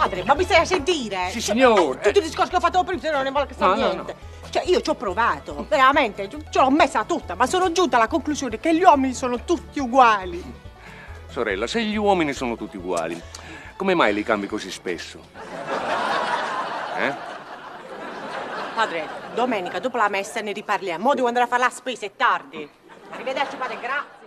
Padre, ma mi stai a sentire? Sì, signore. Tutto il discorso che ho fatto prima, se no non ne vuole che sa No, niente. no. Cioè, io ci ho provato, veramente, ce l'ho messa tutta, ma sono giunta alla conclusione che gli uomini sono tutti uguali. Sorella, se gli uomini sono tutti uguali, come mai li cambi così spesso? Padre, domenica dopo la messa ne riparliamo. Mo devo andare a fare la spesa, è tardi. Arrivederci, padre, grazie.